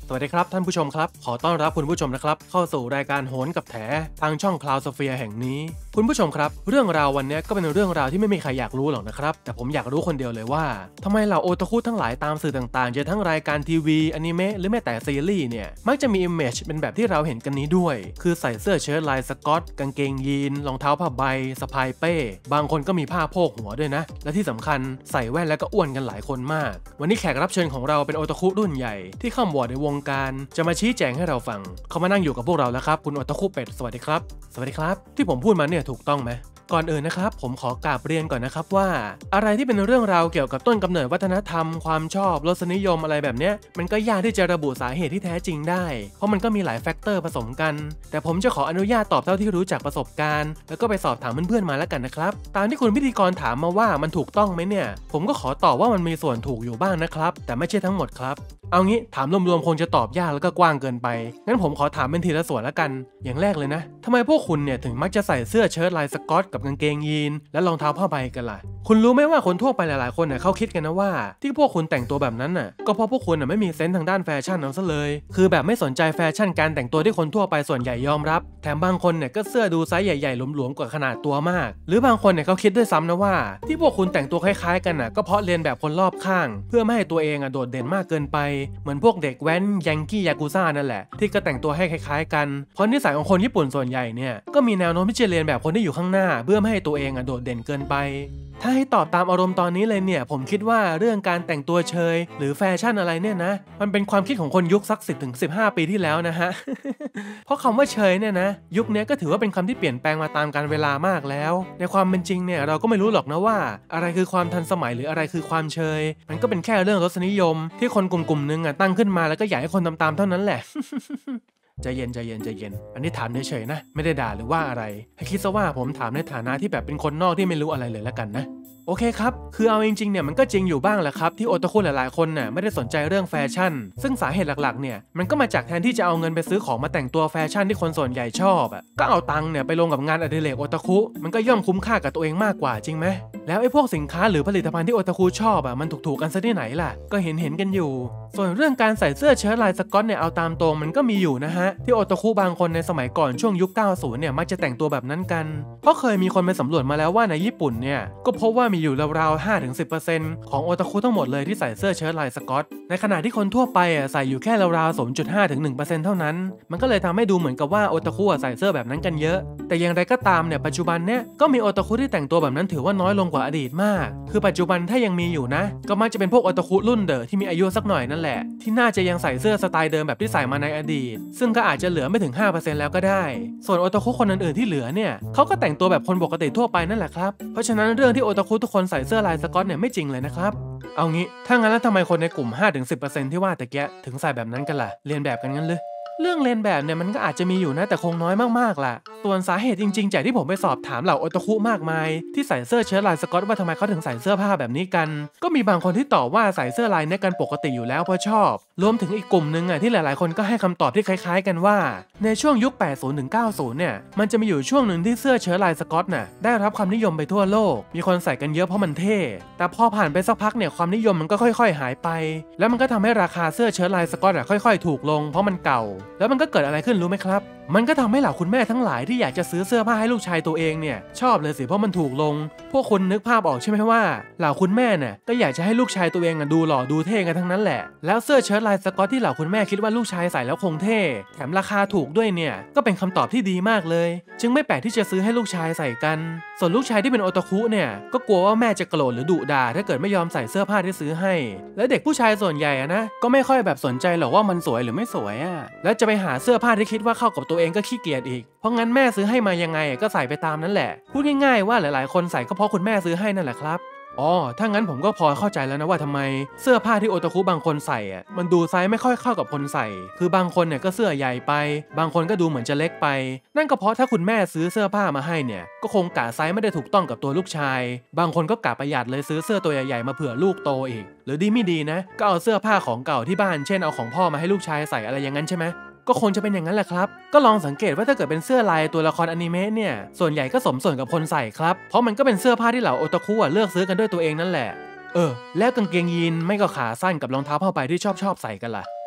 สวัสดีครับท่านผู้ชมครับขอต้อนรับคุณผู้ชมนะครับเข้าสู่รายการโหนกับแถทางช่อง Cloudsphere แห่งนี้คุณผู้ชมครับเรื่องราววันนี้ก็เป็นเรื่องราวที่ไม่มีใครอยากรู้หรอกนะครับแต่ผมอยากรู้คนเดียวเลยว่าทำไมเหล่าโอตาคุทั้งหลายตามสื่อต่างๆจะทั้งรายการทีวีอนิเมะหรือแม้แต่ซีรีส์เนี่ยมักจะมีอิมเมจเป็นแบบที่เราเห็นกันนี้ด้วยคือใส่เสื้อเชิ้ตลายสก๊อตกางเกงยีนรองเท้าผ้าใบสะพายเป้บางคนก็มีผ้าโพกหัวด้วยนะและที่สำคัญใส่แว่นและก็อ้วนกันหลายคนมากวันนี้แขกรับเชิญของเราเป็นโอตาคุรุ่นใหญ่ที่ข้ามวอร์ดในวงการจะมาชี้แจงให้เราฟังเขามานั่งอยู่กับพวกเราแล้วครับคุณโอตาคุเป็ดสวัสดีครับสวัสดีครับที่ผมพูดมาเนี่ยถูกต้องไหมก่อนอื่นนะครับผมขอกราบเรียนก่อนนะครับว่าอะไรที่เป็นเรื่องราวเกี่ยวกับต้นกำเนิดวัฒนธรรมความชอบรสนิยมอะไรแบบเนี้ยมันก็ยากที่จะระบุสาเหตุที่แท้จริงได้เพราะมันก็มีหลายแฟกเตอร์ผสมกันแต่ผมจะขออนุญาตตอบเท่าที่รู้จักประสบการณ์แล้วก็ไปสอบถามเพื่อนๆมาแล้วกันนะครับตามที่คุณพิธีกรถามมาว่ามันถูกต้องไหมเนี่ยผมก็ขอตอบว่ามันมีส่วนถูกอยู่บ้างนะครับแต่ไม่ใช่ทั้งหมดครับเอางี้ถามรวมๆคงจะตอบยากแล้วก็กว้างเกินไปงั้นผมขอถามเป็นทีละส่วนแล้วกันอย่างแรกเลยนะทำไมพวกคุณเนี่ยถึงมักจะใส่เสื้อเชิ้ตลายสก๊อตกับกางเกงยีนและรองเท้าผ้าใบกันล่ะคุณรู้ไหมว่าคนทั่วไปหลายๆคนเนี่ยเขาคิดกันนะว่าที่พวกคุณแต่งตัวแบบนั้นน่ะก็เพราะพวกคุณน่ะไม่มีเซนส์ทางด้านแฟชั่นเอาซะเลยคือแบบไม่สนใจแฟชั่นการแต่งตัวที่คนทั่วไปส่วนใหญ่ยอมรับแถมบางคนเนี่ยก็เสื้อดูไซส์ใหญ่ๆหลวมๆกว่าขนาดตัวมากหรือบางคนเนี่ยเขาคิดด้วยซ้ำนะว่าที่พวกคุณแต่งตัวคล้ายๆกันน่ะก็เพราะเรียนแบบคนรอบข้างเพื่อไม่ให้ตัวเองโดดเด่นมากเกินไปเหมือนพวกเด็กแว้นยังกี้ยากุซ่านั่นแหละที่ก็แต่งตัวให้คล้ายๆกันเพราะนิสัยของคนญี่ปุ่นส่วนใหญ่เนี่ยก็มีแนวโน้มที่จะเรียนแบบคนที่อยู่ข้างหน้าเพื่อไม่ให้ตัวเองโดดเด่นเกินไปถ้าให้ตอบตามอารมณ์ตอนนี้เลยเนี่ยผมคิดว่าเรื่องการแต่งตัวเชยหรือแฟชั่นอะไรเนี่ยนะมันเป็นความคิดของคนยุคสัก10-15 ปีที่แล้วนะฮะ เพราะคำว่าเชยเนี่ยนะยุคนี้ก็ถือว่าเป็นคำที่เปลี่ยนแปลงมาตามกาลเวลามากแล้วในความเป็นจริงเนี่ยเราก็ไม่รู้หรอกนะว่าอะไรคือความทันสมัยหรืออะไรคือความเชยมันก็เป็นแค่เรื่องรสนิยมที่คนกลุ่มนึงตั้งขึ้นมาแล้วก็อยากให้คนตามๆเท่านั้นแหละ ใจเย็นอันนี้ถามเฉยๆนะไม่ได้ด่าหรือว่าอะไรให้คิดซะว่าผมถามในฐานะที่แบบเป็นคนนอกที่ไม่รู้อะไรเลยแล้วกันนะโอเคครับคือเอาจริงๆเนี่ยมันก็จริงอยู่บ้างแหละครับที่โอตาคุหลายๆคนน่ะไม่ได้สนใจเรื่องแฟชั่นซึ่งสาเหตุหลักๆเนี่ยมันก็มาจากแทนที่จะเอาเงินไปซื้อของมาแต่งตัวแฟชั่นที่คนส่วนใหญ่ชอบก็เอาตังค์เนี่ยไปลงกับงานอดิเรกโอตาคุมันก็ย่อมคุ้มค่ากับตัวเองมากกว่าจริงไหมแล้วไอ้พวกสินค้าหรือผลิตภัณฑ์ที่โอตาคุชอบมันถูกๆกันซะที่ไหนล่ะก็เห็นกันอยู่ส่วนเรื่องการใส่เสื้อเชิ้ตลายสก๊อตเนี่ยเอาตามตรงมันก็มีอยู่นะฮะที่โอตาคุบางคนในสมัยก่อนช่วงยุค 90 เนี่ยมักจะแต่งตัวแบบนั้นกันเพราะเคยมีคนไปสำรวจมาแล้วว่าในญี่ปุ่นเนี่ยก็พบว่ามีอยู่ราวๆ 5-10% ของโอตาคุทั้งหมดเลยที่ใส่เสื้อเชิ้ตลายสก๊อตในขณะที่คนทั่วไปใส่อยู่แค่ราวๆ 0.5-1% เท่านั้นมันก็เลยทำให้ดูเหมือนกับว่าโอตาคุใส่เสื้อแบบนั้นกันเยอะแต่อย่างไรก็ตามเนี่ยปัจจุบันเนี่ยก็มีโอตาคุที่แต่งตัวแบบนั้นถือว่าน้อยลงกว่าอดีตมากคือปัจจุบันถ้ายังมีอยู่นะก็มักจะเป็นพวกโอตาคุรุ่นเดอะที่มีอายุสักหน่อยนั่นแหละที่น่าจะยังใส่เสื้อสไตล์เดิมแบบที่ใส่มาในอดีตซึ่งก็อาจจะเหลือไม่ถึง 5% แล้วก็ได้ส่วนโอตาคุคนอื่นๆที่เหลือเนี่ยเขาก็แต่งตัวแบบคนปกติทั่วไปนั่นแหละครับเพราะฉะนั้นเรื่องที่โอตาคุทุกคนใส่เสื้อลายสก๊อตเนี่ยไม่จริงเลยนะครับเอางี้ถ้างั้นแล้วทำไมคนในกลุ่ม 5-10% ที่ว่าตะเกียถึงใส่แบบนั้นกันล่ะเรียนแบบกันงั้นเลยเรื่องเลียนแบบเนี่ยมันก็อาจจะมีอยู่นะแต่คงน้อยมากๆล่ะส่วนสาเหตุจริงๆจากที่ผมไปสอบถามเหล่าโอตาคุมากมายที่ใส่เสื้อเชิ้ตลายสก๊อตว่าทำไมเขาถึงใส่เสื้อผ้าแบบนี้กันก็มีบางคนที่ตอบว่าใส่เสื้อลายนี้กันปกติอยู่แล้วเพราะชอบรวมถึงอีกกลุ่มนึงที่หลายๆคนก็ให้คำตอบที่คล้ายๆกันว่าในช่วงยุค 80-90 เนี่ยมันจะมีอยู่ช่วงหนึ่งที่เสื้อเชิ้ตลายสก๊อตน่ะได้รับความนิยมไปทั่วโลกมีคนใส่กันเยอะเพราะมันเท่แต่พอผ่านไปสักพักเนี่ยความนิยมมันก็ค่อยๆหายไปแล้วมันก็ทำให้ราคาเสื้อเชิ้ตลายสก๊อตค่อยๆถูกลงเพราะมันเก่าแล้วมันก็เกิดอะไรขึ้นรู้ไหมครับมันก็ทำให้เหล่าคุณแม่ทั้งหลายที่อยากจะซื้อเสื้อผ้าให้ลูกชายตัวเองเนี่ยชอบเลยสิเพราะมันถูกลงพวกคุณนึกภาพออกใช่ไหมว่าเหล่าคุณแม่เนี่ยก็อยากจะให้ลูกชายตัวเองดูหล่อดูเท่กันทั้งนั้นแหละแล้วเสื้อเชิ้ตลายสก๊อตที่เหล่าคุณแม่คิดว่าลูกชายใส่แล้วคงเท่แถมราคาถูกด้วยเนี่ยก็เป็นคำตอบที่ดีมากเลยจึงไม่แปลกที่จะซื้อให้ลูกชายใส่กันส่วนลูกชายที่เป็นโอตาคุเนี่ยก็กลัวว่าแม่จะโกรธหรือดุด่าถ้าเกิดไม่ยอมใส่เสื้อผ้าที่ซื้อให้และเด็กผู้ชายส่วนใหญ่นะก็ไม่ค่อยแบบสนใจหรอกว่ามันสวยหรือไม่สวยแล้วจะไปหาเสื้อผ้าที่คิดว่าเข้ากับตัวเองก็ขี้เกียจอีกเพราะงั้นแม่ซื้อให้มายังไงก็ใส่ไปตามนั้นแหละพูดง่ายๆว่าหลายๆคนใส่ก็เพราะคุณแม่ซื้อให้นั่นแหละครับอ๋อถ้างั้นผมก็พอเข้าใจแล้วนะว่าทำไมเสื้อผ้าที่โอตาคุบางคนใส่มันดูไซส์ไม่ค่อยเข้ากับคนใส่คือบางคนเนี่ยก็เสื้อใหญ่ไปบางคนก็ดูเหมือนจะเล็กไปนั่นก็เพราะถ้าคุณแม่ซื้อเสื้อผ้ามาให้เนี่ยก็คงกะไซส์ไม่ได้ถูกต้องกับตัวลูกชายบางคนก็กะประหยัดเลยซื้อเสื้อตัวใหญ่ๆมาเผื่อลูกโตอีกหรือดีไม่ดีนะก็เอาเสื้อผ้าของเก่าที่บ้านเช่นเอาของพ่อมาให้ลูกชายใส่อะไรอย่างนั้นใช่ไหมก็คงจะเป็นอย่างนั้นแหละครับก็ลองสังเกตว่าถ้าเกิดเป็นเสื้อลายตัวละครอนิเมะเนี่ยส่วนใหญ่ก็สมส่วนกับคนใส่ครับเพราะมันก็เป็นเสื้อผ้าที่เหล่าโอตาคุเลือกซื้อกันด้วยตัวเองนั่นแหละแล้วกางเกงยีนไม่ก็ขาสั้นกับรองเท้าผ้าใบที่ชอบใส่กันล่ะ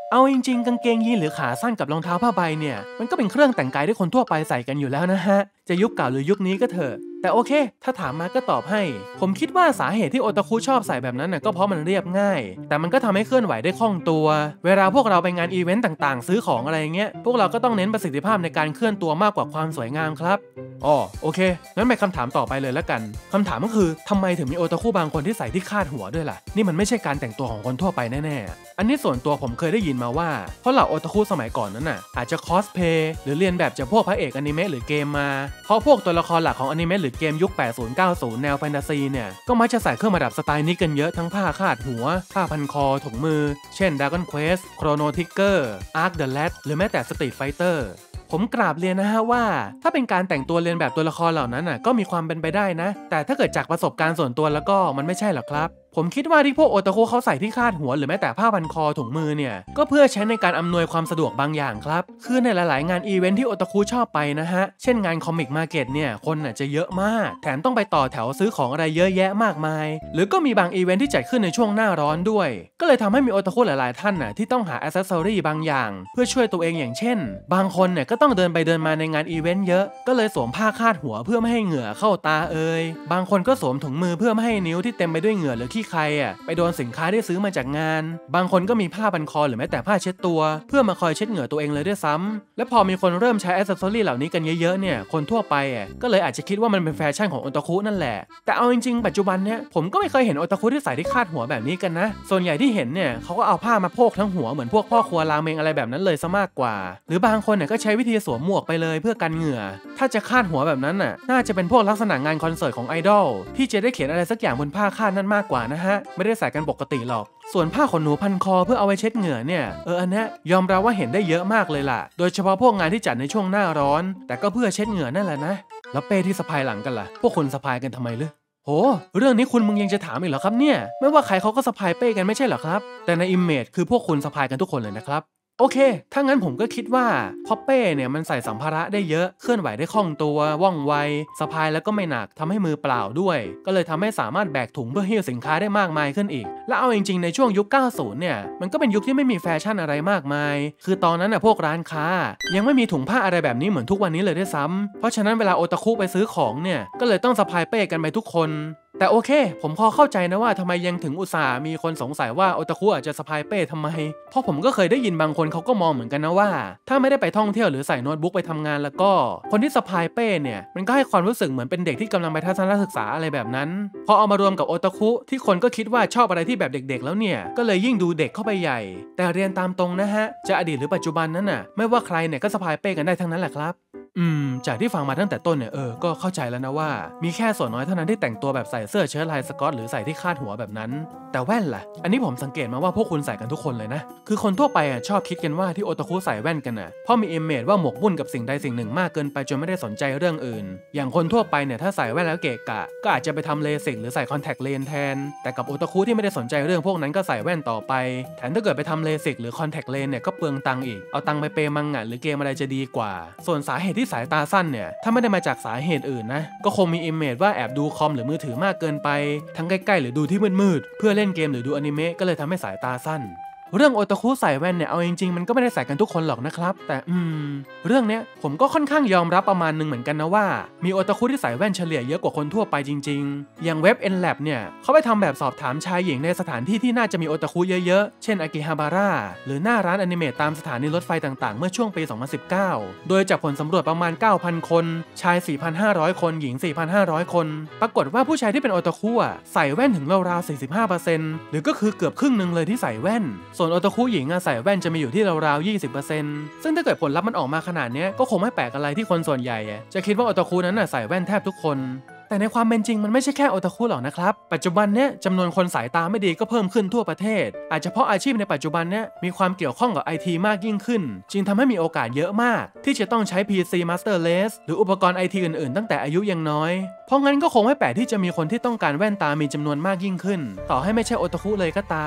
เอาจริงๆกางเกงยีนหรือขาสั้นกับรองเท้าผ้าใบเนี่ยมันก็เป็นเครื่องแต่งกายที่คนทั่วไปใส่กันอยู่แล้วนะฮะจะยุคเก่าหรือยุคนี้ก็เถอะแต่โอเคถ้าถามมาก็ตอบให้ผมคิดว่าสาเหตุที่โอตาคุชอบใส่แบบนั้นน่ะก็เพราะมันเรียบง่ายแต่มันก็ทำให้เคลื่อนไหวได้คล่องตัวเวลาพวกเราไปงานอีเวนต์ต่างๆซื้อของอะไรเงี้ยพวกเราก็ต้องเน้นประสิทธิภาพในการเคลื่อนตัวมากกว่าความสวยงามครับอ๋อโอเคงั้นไปคำถามต่อไปเลยแล้วกันคำถามก็คือทำไมถึงมีโอตาคุบางคนที่ใส่ที่คาดหัวด้วยล่ะนี่มันไม่ใช่การแต่งตัวของคนทั่วไปแน่ๆอันนี้ส่วนตัวผมเคยได้ยินมาว่าเพราะเหล่าโอตาคุสมัยก่อนนั้นน่ะอาจจะคอสเพย์หรือเรียนแบบจากพวกพระเอกอนิเมะหรือเกมมาเพราะพวกตัวละครหลักของอนิเมะหรือเกมยุค 80-90 แนวแฟนตาซีเนี่ยก็มักจะใส่เครื่องประดับสไตล์นี้กันเยอะทั้งผ้าคาดหัวผ้าพันคอถุงมือเช่น Dragon Quest Chrono Trigger Arc the Lad หรือแม้แต่ Street Fighterผมกราบเรียนนะฮะว่าถ้าเป็นการแต่งตัวเรียนแบบตัวละครเหล่านั้นน่ะก็มีความเป็นไปได้นะแต่ถ้าเกิดจากประสบการณ์ส่วนตัวแล้วก็มันไม่ใช่หรอกครับผมคิดว่าที่พวกโอตาคุเขาใส่ที่คาดหัวหรือแม้แต่ผ้าพันคอถุงมือเนี่ยก็เพื่อใช้ในการอำนวยความสะดวกบางอย่างครับคือในหลายๆงานอีเวนท์ที่โอตาคุชอบไปนะฮะเช่นงานคอมิกมาร์เก็ตเนี่ยคนน่ะจะเยอะมากแถมต้องไปต่อแถวซื้อของอะไรเยอะแยะมากมายหรือก็มีบางอีเวนท์ที่จัดขึ้นในช่วงหน้าร้อนด้วยก็เลยทำให้มีโอตาคุหลายๆท่านน่ะที่ต้องหาอิสเซอรี่บางอย่างเพื่อช่วยตัวเองอย่างเช่นบางคนเนี่ยก็ต้องเดินไปเดินมาในงานอีเวนต์เยอะก็เลยสวมผ้าคาดหัวเพื่อไม่ให้เหงื่อเข้าตาบางคนก็สวมถุงมือเพื่อไม่ให้นิ้วที่เต็มไปด้วยเหงื่อหรือขี้ใครไปโดนสินค้าที่ซื้อมาจากงานบางคนก็มีผ้าพันคอหรือแม้แต่ผ้าเช็ดตัวเพื่อมาคอยเช็ดเหงื่อตัวเองเลยด้วยซ้ำและพอมีคนเริ่มใช้อิสเซอรี่เหล่านี้กันเยอะๆเนี่ยคนทั่วไปก็เลยอาจจะคิดว่ามันเป็นแฟชั่นของโอตาคุนั่นแหละแต่เอาจริงๆปัจจุบันเนี่ยผมก็ไม่เคยเห็นโอตาคุที่ใส่ที่คาดหัวแบบนี้กันนะส่วนใหญ่ที่เห็นเนี่ยเขาก็เอาผ้ามาโพกทั้งหัวเหมือนพวกพ่อครัวราเมงอะไรแบบนั้นเลยซะมากกว่าหรือบางคนเนี่ยก็ใช้วิธีสวมหมวกไปเลยเพื่อกันเหงื่อถ้าจะคาดหัวแบบนั้นน่าจะเป็นพวกลักษณะงานคอนเสิร์ตของไอดอลที่จะได้เขียนอะไรสักอย่างบนผ้าคาดนั่นมากกว่านะฮะไม่ได้ใส่กันปกติหรอกส่วนผ้าขนหนูพันคอเพื่อเอาไว้เช็ดเหงื่อเนี่ยอันนี้ยอมรับว่าเห็นได้เยอะมากเลยล่ะโดยเฉพาะพวกงานที่จัดในช่วงหน้าร้อนแต่ก็เพื่อเช็ดเหงื่อนั่นแหละนะแล้วเป้ที่สะพายหลังกันล่ะพวกคุณสะพายกันทำไมเลยโหเรื่องนี้คุณมึงยังจะถามอีกเหรอครับเนี่ยไม่ว่าใครเขาก็สะพายเป้กันไม่ใช่เหรอครับแต่ในอิมเมจคือพวกคุณสะพายกันทุกคนเลยนะครับโอเคถ้างั้นผมก็คิดว่าพอเป้เนี่ยมันใส่สัมภาระได้เยอะเคลื่อนไหวได้คล่องตัวว่องไวสะพายแล้วก็ไม่หนักทำให้มือเปล่าด้วยก็เลยทำให้สามารถแบกถุงเพื่อหิ้วสินค้าได้มากมายขึ้นอีกและเอาจริงๆในช่วงยุค 90 เนี่ยมันก็เป็นยุคที่ไม่มีแฟชั่นอะไรมากมายคือตอนนั้นพวกร้านค้ายังไม่มีถุงผ้าอะไรแบบนี้เหมือนทุกวันนี้เลยด้วยซ้ำเพราะฉะนั้นเวลาโอตาคุไปซื้อของเนี่ยก็เลยต้องสะพายเป้กันไปทุกคนแต่โอเคผมพอเข้าใจนะว่าทำไมยังถึงอุตส่าห์มีคนสงสัยว่าโอตาคุอาจจะสะพายเป้ทำไมเพราะผมก็เคยได้ยินบางคนเขาก็มองเหมือนกันนะว่าถ้าไม่ได้ไปท่องเที่ยวหรือใส่โน้ตบุ๊กไปทำงานแล้วก็คนที่สะพายเป้เนี่ยมันก็ให้ความรู้สึกเหมือนเป็นเด็กที่กำลังไปทัศนศึกษาอะไรแบบนั้นพอเอามารวมกับโอตาคุที่คนก็คิดว่าชอบอะไรที่แบบเด็กๆแล้วเนี่ยก็เลยยิ่งดูเด็กเข้าไปใหญ่แต่เรียนตามตรงนะฮะจะอดีตหรือปัจจุบันนั้นไม่ว่าใครเนี่ยก็สะพายเป้กันได้ทั้งนั้นแหละครับจากที่ฟังมาตั้งแต่ต้นเนี่ยก็เข้าใจแล้วนะว่ามีแค่ส่วนน้อยเท่านั้นที่แต่งตัวแบบใส่เสื้อเชิ้ตลายสก๊อตหรือใส่ที่คาดหัวแบบนั้นแต่แว่นล่ะอันนี้ผมสังเกตมาว่าพวกคุณใส่กันทุกคนเลยนะคือคนทั่วไปชอบคิดกันว่าที่โอตาคุใส่แว่นกันเพราะมีอิมเมจว่าหมกมุ่นกับสิ่งใดสิ่งหนึ่งมากเกินไปจนไม่ได้สนใจเรื่องอื่นอย่างคนทั่วไปเนี่ยถ้าใส่แว่นแล้วเกะกะก็อาจจะไปทำเลสิกหรือใส่คอนแทคเลนส์แทนแต่กับโอตาคุที่ไม่ได้สนใจเรื่องพวกนั้นก็ใส่แว่นต่อไปแถมถ้าเกิดไปทำเลสิกหรือคอนแทคเลนส์เนี่ยก็เปลืองตังค์อีกเอาตังค์ไปเปย์มังงะหรือเกมอะไรจะดีกว่าส่วนสาเหตุที่สายตาสั้นเนี่ยถ้าไม่ได้มาจากสาเหตุอื่นนะก็คงมีอิมเมจว่าแอบดูคอมหรือมือถือมากเกินไปทั้งใกล้ๆหรือดูที่มืดๆเพื่อเล่นเกมหรือดูอนิเมะก็เลยทำให้สายตาสั้นเรื่องโอตาคุใส่แว่นเนี่ยเอาจริงๆมันก็ไม่ได้ใส่กันทุกคนหรอกนะครับแต่เรื่องเนี้ยผมก็ค่อนข้างยอมรับประมาณนึงเหมือนกันนะว่ามีโอตาคุที่ใส่แว่นเฉลี่ยเยอะกว่าคนทั่วไปจริงๆอย่างเว็บ NLab เนี่ยเขาไปทำแบบสอบถามชายหญิงในสถานที่ที่น่าจะมีโอตาคุเยอะๆเช่นอากิฮาบาระหรือหน้าร้านอนิเมะตามสถานีรถไฟต่างๆเมื่อช่วงปี 2019 โดยจากผลสำรวจประมาณ 9,000 คนชาย 4,500 คนหญิง 4,500 คนปรากฏว่าผู้ชายที่เป็นโอตาคุใส่แว่นถึงราวๆ 45% หรือก็คือเกือบครึ่งนึงเลยที่ใส่แว่นส่วนโอตาคุหญิงใส่แว่นจะมีอยู่ที่ราวๆ 20% ซึ่งถ้าเกิดผลลัพธ์มันออกมาขนาดนี้ก็คงไม่แปลกอะไรที่คนส่วนใหญ่จะคิดว่าโอตาคุนั้นใส่แว่นแทบทุกคนแต่ในความเป็นจริงมันไม่ใช่แค่โอตาคุหรอกนะครับปัจจุบันเนี้ยจำนวนคนสายตาไม่ดีก็เพิ่มขึ้นทั่วประเทศอาจจะเพราะอาชีพในปัจจุบันเนี้ยมีความเกี่ยวข้องกับ IT มากยิ่งขึ้นจึงทำให้มีโอกาสเยอะมากที่จะต้องใช้ PC Master Race หรืออุปกรณ์ IT อื่นๆตั้งแต่อายุยังน้อยเพราะงั้นก็คงไม่แปลกที่จะมีคนที่ต้องการแว่นตามีจำนวนมากยิ่งขึ้นต่อให้ไม่ใช่โอตาคุเลยก็ตาม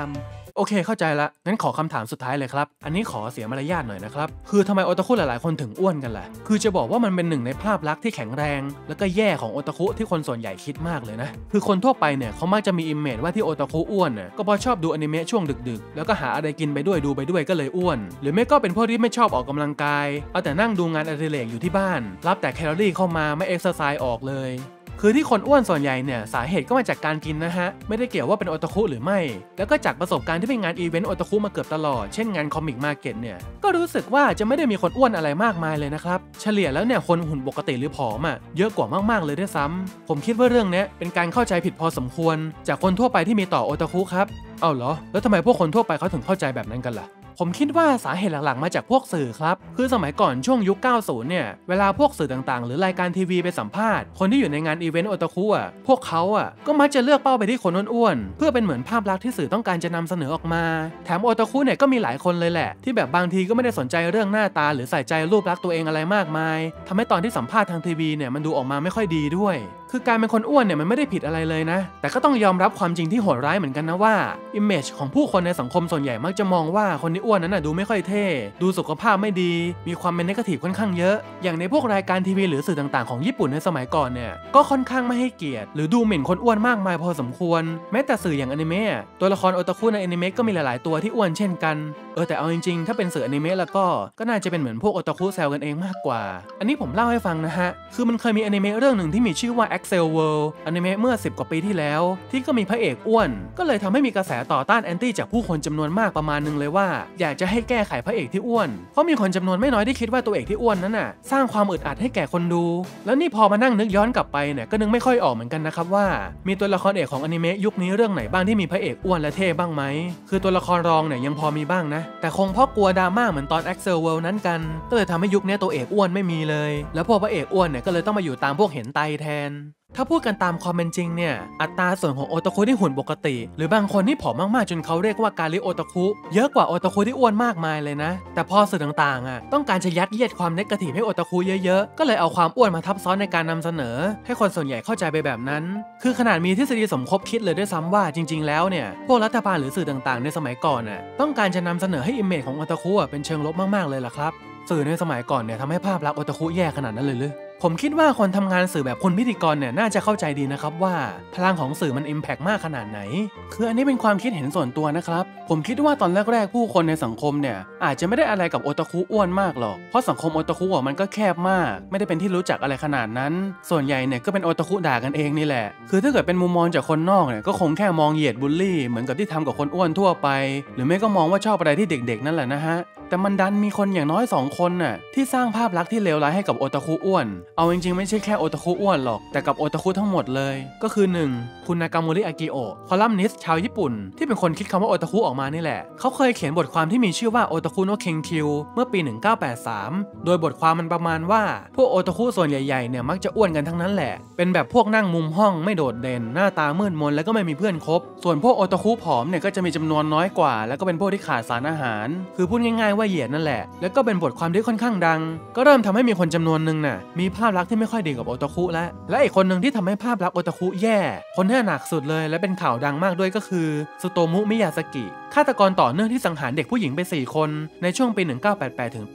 โอเคเข้าใจละงั้นขอคำถามสุดท้ายเลยครับอันนี้ขอเสียมารยาทหน่อยนะครับคือทำไมโอตาคุหลายๆคนถึงอ้วนกันล่ะคือจะบอกว่ามันเป็นหนึ่งในภาพลักษณ์ที่แข็งแรงแล้วก็แย่ของโอตาคุที่คนส่วนใหญ่คิดมากเลยนะคือคนทั่วไปเนี่ยเขามักจะมีอิมเมจว่าที่โอตาคุอ้วนน่ะก็เพราะชอบดูอนิเมะช่วงดึกๆแล้วก็หาอะไรกินไปด้วยดูไปด้วยก็เลยอ้วนหรือไม่ก็เป็นพวกที่ไม่ชอบออกกำลังกายเอาแต่นั่งดูงานอดิเรกอยู่ที่บ้านรับแต่แคลอรี่เข้ามาไม่เอ็กซ์ไซส์ออกเลยคือที่คนอ้วนส่วนใหญ่เนี่ยสาเหตุก็มาจากการกินนะฮะไม่ได้เกี่ยวว่าเป็นโอตาคุหรือไม่แล้วก็จากประสบการณ์ที่ไปงานอีเวนต์โอตาคุมาเกือบตลอดเช่นงานคอมิกมาร์เก็ตเนี่ยก็รู้สึกว่าจะไม่ได้มีคนอ้วนอะไรมากมายเลยนะครับเฉลี่ยแล้วเนี่ยคนหุ่นปกติหรือผอมอ่ะเยอะกว่ามากๆเลยด้วยซ้ำผมคิดว่าเรื่องนี้เป็นการเข้าใจผิดพอสมควรจากคนทั่วไปที่มีต่อโอตาคุครับเอาเหรอแล้วทำไมพวกคนทั่วไปเขาถึงเข้าใจแบบนั้นกันล่ะผมคิดว่าสาเหตุหลักๆมาจากพวกสื่อครับคือสมัยก่อนช่วงยุค 90 เนี่ยเวลาพวกสื่อต่างๆหรือรายการทีวีไปสัมภาษณ์คนที่อยู่ในงานอีเวนต์โอตาคุอ่ะพวกเขาอ่ะก็มักจะเลือกเป้าไปที่คนอ้วนๆเพื่อเป็นเหมือนภาพลักษณ์ที่สื่อต้องการจะนำเสนอออกมาแถมโอตาคุเนี่ยก็มีหลายคนเลยแหละที่แบบบางทีก็ไม่ได้สนใจเรื่องหน้าตาหรือใส่ใจรูปลักษณ์ตัวเองอะไรมากมายทำให้ตอนที่สัมภาษณ์ทางทีวีเนี่ยมันดูออกมาไม่ค่อยดีด้วยคือการเป็นคนอ้วนเนี่ยมันไม่ได้ผิดอะไรเลยนะแต่ก็ต้องยอมรับความจริงที่โหดร้ายเหมือนกันนะว่าอิมเมจของผู้คนในสังคมส่วนใหญ่มักจะมองว่าคนที่อ้วนนั้นน่ะดูไม่ค่อยเท่ดูสุขภาพไม่ดีมีความเป็นเนกาทีฟค่อนข้างเยอะอย่างในพวกรายการทีวีหรือสื่อต่างๆของญี่ปุ่นในสมัยก่อนเนี่ยก็ค่อนข้างไม่ให้เกียรติหรือดูหมิ่นคนอ้วนมากมายพอสมควรแม้แต่สื่ออย่างอนิเมะตัวละครโอตาคุในอนิเมะก็มีหลายๆตัวที่อ้วนเช่นกันแต่เอาจริงๆถ้าเป็นสื่ออนิเมะแล้วก็น่าจะเป็นเหมือนพวกโอตาคุแซวกันเองมากกว่าอันนี้ผมเล่าให้ฟังนะฮะคือมันเคยมีอนิเมะเรื่องหนึ่งที่มีชื่อว่า Axel World อนิเมะเมื่อ10 กว่าปีที่แล้วที่ก็มีพระเอกอ้วนก็เลยทำให้มีกระแสต่อต้านแอนตี้จากผู้คนจำนวนมากประมาณนึงเลยว่าอยากจะให้แก้ไขพระเอกที่อ้วนเพราะมีคนจำนวนไม่น้อยที่คิดว่าตัวเอกที่อ้วนนั้นน่ะสร้างความอึดอัดให้แก่คนดูแล้วนี่พอมานั่งนึกย้อนกลับไปเนี่ยก็นึกไม่ค่อยออกเหมือนกันนะครับว่ามีตัวละครเอกของอนิเมะยุคนี้เรื่องไหนบ้างที่มีพระเอกอ้วนและเท่บ้างไหมคือตัวละครรองเนี่ยยังพอมีบ้างนะแต่คงเพราะกลัวดราม่าเหมือนตอน Axel World นั้นกันก็เลยทำให้ยุคนี้ตัวเอกอ้วนไม่มีเลยแล้วพวกพระเอกอ้วนเนี่ยก็เลยต้องมาอยู่ตามพวกเห็นไตแทนถ้าพูดกันตามความเป็นจริงเนี่ยอัตราส่วนของโอตาคุที่หุ่นปกติหรือบางคนที่ผอมมากๆจนเขาเรียกว่าการิโอตาคุเยอะกว่าโอตาคุที่อ้วนมากมายเลยนะแต่พอสื่อต่างๆต้องการจะยัดเยียดความเนกาทีฟให้โอตาคุเยอะๆก็เลยเอาความอ้วนมาทับซ้อนในการนำเสนอให้คนส่วนใหญ่เข้าใจไปแบบนั้นคือขนาดมีทฤษฎีสมคบคิดเลยด้วยซ้ำว่าจริงๆแล้วเนี่ยพวกรัฐบาลหรือสื่อต่างๆในสมัยก่อนต้องการจะนำเสนอให้อิมเมจของโอตาคุเป็นเชิงลบมากๆเลยล่ะครับสื่อในสมัยก่อนเนี่ยทำให้ภาพลักษณ์โอตาคุแย่ขนาดนั้นเลยหรือผมคิดว่าคนทำงานสื่อแบบคุณพิธีกรเนี่ยน่าจะเข้าใจดีนะครับว่าพลังของสื่อมันอิมแพกมากขนาดไหนคืออันนี้เป็นความคิดเห็นส่วนตัวนะครับผมคิดว่าตอนแรกๆผู้คนในสังคมเนี่ยอาจจะไม่ได้อะไรกับโอตาคุอ้วนมากหรอกเพราะสังคมโอตาคุมันก็แคบมากไม่ได้เป็นที่รู้จักอะไรขนาดนั้นส่วนใหญ่เนี่ยก็เป็นโอตาคุด่ากันเองนี่แหละคือถ้าเกิดเป็นมุมมองจากคนนอกเนี่ยก็คงแค่มองเหยียดบูลลี่เหมือนกับที่ทำกับคนอ้วนทั่วไปหรือไม่ก็มองว่าชอบอะไรที่เด็กๆนั่นแหละนะฮะแต่มันดันมีคนอย่างน้อย2 คนน่ะที่สร้างภาพลักษณ์ที่เลวร้ายให้กับโอตาคุอ้วนเอาจริงๆไม่ใช่แค่โอตาคุอ้วนหรอกแต่กับโอตาคุทั้งหมดเลยก็คือ 1. คุณนากาโมริอากิโอะคอลัมนิสต์ชาวญี่ปุ่นที่เป็นคนคิดคำว่าโอตาคุออกมานี่แหละเขาเคยเขียนบทความที่มีชื่อว่าโอตาคุโนะเค็งคิวเมื่อปี 1983 โดยบทความมันประมาณว่าพวกโอตาคุส่วนใหญ่ๆเนี่ยมักจะอ้วนกันทั้งนั้นแหละเป็นแบบพวกนั่งมุมห้องไม่โดดเด่นหน้าตามืดมนแล้วก็ไม่มีเพื่อนคบส่วนพวกโอตาคุผอมเนี่ยก็จะมีจำนวนน้อยกว่าแล้วก็เป็นพวกที่ขาดสารอาหารคือพูดง่ายๆว่าเหยียดนั่นแหละแล้วก็เป็นบทความที่ค่อนข้างดังก็เริ่มทำให้มีคนจำนวนนึงน่ะมีภาพลักษณ์ที่ไม่ค่อยดีกับโอตาคุและอีกคนหนึ่งที่ทำให้ภาพลักษณ์โอตาคุแย่คนที่หนักสุดเลยและเป็นข่าวดังมากด้วยก็คือสุโตมุมิยาสกิฆาตกรต่อเนื่องที่สังหารเด็กผู้หญิงไป4 คนในช่วงปี 1988 ถึงปี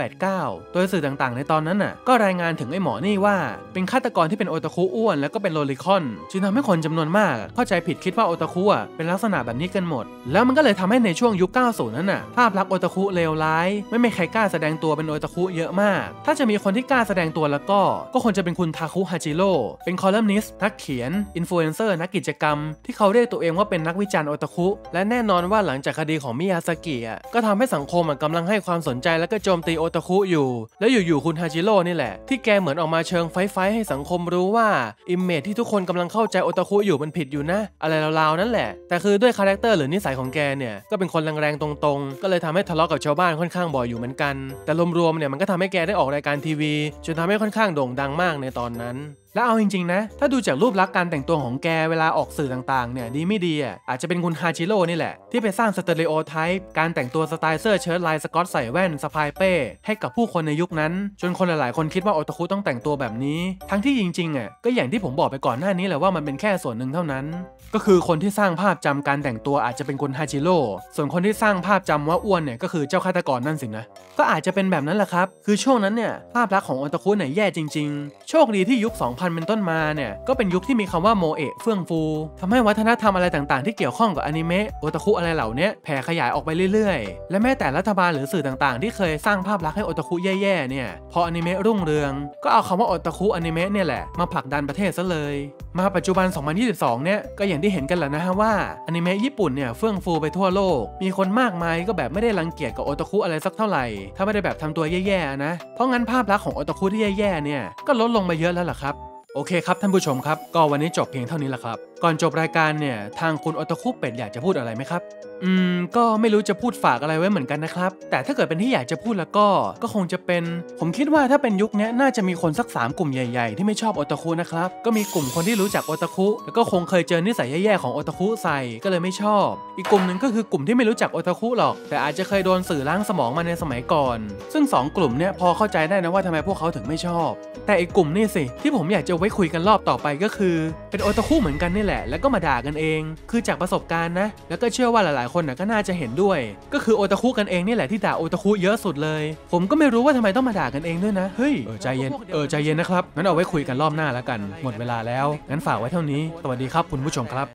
1989 โดยสื่อต่างๆในตอนนั้นน่ะก็รายงานถึงไอ้หมอนี่ว่าเป็นฆาตกรที่เป็นโอตาคุอ้วนแล้วก็เป็นโลลิคอนจึงทำให้คนจำนวนมากเข้าใจผิดคิดว่าโอตาคุเป็นลักษณะแบบนี้กันหมดแล้วมันก็เลยทำให้ในช่วงยุค 90 นั้นน่ะภาพลักษณ์โอตาคุเลวร้ายไม่มีใครกล้าแสดงตัวเป็นโอตาคุเยอะมากถ้าจะมีคนที่กล้าแสดงตัวแล้วก็คงจะเป็นคุณทาคุฮาจิโร่เป็นคอลัมนิสต์นักเขียนอินฟลูเอนเซอร์นักกิจกรรมที่เขาเรียกตัวเองว่าเป็นนักวิจารณ์โอตาคุและแน่นอนว่าหลังจากคดีของมิยาสกิก็ทำให้สังคมกำลังให้ความสนใจและก็โจมตีโอตาคุอยู่แล้วอยู่ๆคุณฮาจิโร่นี่แหละที่แกเหมือนออกมาเชิงไฟให้สังคมรู้ว่าอิมเมจที่ทุกคนกำลังเข้าใจโอตาคุอยู่มันผิดอยู่นะอะไรราวๆนั่นแหละแต่คือด้วยคาแรคเตอร์หรือนิสัยของแกเนี่ยก็เป็นคนแรงๆตรงๆก็เลยทำให้ทะเลาะกับชาวบ้านค่อนข้างบ่อยอยู่เหมือนกันแต่รวมๆเนี่ยมันก็ทำให้แกได้ออกรายการทีวีจนทำให้ค่อนข้างโด่งดังมากในตอนนั้นแล้วเอาจริงๆนะถ้าดูจากรูปลักษณ์การแต่งตัวของแกเวลาออกสื่อต่างๆเนี่ยดีไม่ดีอาจจะเป็นคุณฮาจิโร่นี่แหละที่ไปสร้างสเตอริโอไทป์การแต่งตัวสไตล์เสื้อเชิ้ตลายสก๊อตใส่แว่นสะพายเป้ให้กับผู้คนในยุคนั้นจนคนหลายๆคนคิดว่าโอตาคุต้องแต่งตัวแบบนี้ทั้งที่จริงๆก็อย่างที่ผมบอกไปก่อนหน้านี้แหละว่ามันเป็นแค่ส่วนหนึ่งเท่านั้นก็คือคนที่สร้างภาพจำการแต่งตัวอาจจะเป็นคุณฮาจิโร่ส่วนคนที่สร้างภาพจำว่าอ้วนเนี่ยก็คือเจ้าฆาตกรนั่นสินะก็อาจจะเป็นแบบนั้นแหละครับคือช่วงนั้นเนี่ยภาพลักษณ์ของโอตาคุเนี่ยแย่จริงๆโชคดีที่ยุค 2000 เป็นต้นมาเนี่ยก็เป็นยุคที่มีคำว่าโมเอะเฟื่องฟูทำให้วัฒนธรรมอะไรต่างๆที่เกี่ยวข้องกับอนิเมะโอตาคุอะไรเหล่านี้แผ่ขยายออกไปเรื่อยๆและแม้แต่รัฐบาลหรือสื่อต่างๆที่เคยสร้างภาพลักษณ์ให้โอตาคุแย่ๆเนี่ยพออนิเมะรุ่งเรืองก็เอาคำว่าโอตาคุอนิเมะเนี่ยแหละมาผลักดันประเทศซะเลยมาปัจจุบัน 2022 เนี่ยก็อย่างที่เห็นกันแล้วนะฮะว่าอนิเมะญี่ปุ่นเนี่ยเฟื่องฟูไปทั่วโลกมีคนมากมายก็แบบไม่ได้รังเกียจกับโอตาคุอะไรสักเท่าไหร่ถ้าไม่ได้แบบทำตัวแย่ๆนะเพราะงั้นภาพลักษณ์ของโอตาคุที่แย่ๆเนี่ยก็ลดลงไปเยอะแล้วล่ะครับโอเคครับท่านผู้ชมครับก็วันนี้จบเพียงเท่านี้แหละครับก่อนจบรายการเนี่ยทางคุณโอตาคุเป็ดอยากจะพูดอะไรไหมครับก็ไม่รู้จะพูดฝากอะไรไว้เหมือนกันนะครับแต่ถ้าเกิดเป็นที่อยากจะพูดแล้วก็คงจะเป็นผมคิดว่าถ้าเป็นยุคนี้น่าจะมีคนสัก3กลุ่มใหญ่ๆที่ไม่ชอบโอตาคุนะครับก็มีกลุ่มคนที่รู้จักโอตาคุแล้วก็คงเคยเจอนิสัยแย่ๆของโอตาคุใส่ก็เลยไม่ชอบอีกกลุ่มหนึ่งก็คือกลุ่มที่ไม่รู้จักโอตาคุหรอกแต่อาจจะเคยโดนสื่อล้างสมองมาในสมัยก่อนซึ่ง2กลุ่มเนี่ยพอเข้าใจได้นะว่าทำไมพวกเขาถึงไม่ชอบแต่อีกกลุ่มนี่สิที่ผมอยากจะไว้คุยกันรอบต่อไปก็คือเป็นโอตาคุเหมือนกันนี่แหละแล้วก็มาด่ากันเองคือจากประสบการณ์นะแล้วก็เชื่อว่าหลายๆคนก็น่าจะเห็นด้วยก็คือโอตาคุกันเองนี่แหละที่ด่าโอตาคุเยอะสุดเลยผมก็ไม่รู้ว่าทำไมต้องมาด่ากันเองด้วยนะเฮ้ยใจเย็นใจเย็นนะครับงั้นเอาไว้คุยกันรอบหน้าแล้วกันหมดเวลาแล้วงั้นฝากไว้เท่านี้สวัสดีครับคุณผู้ชมครับ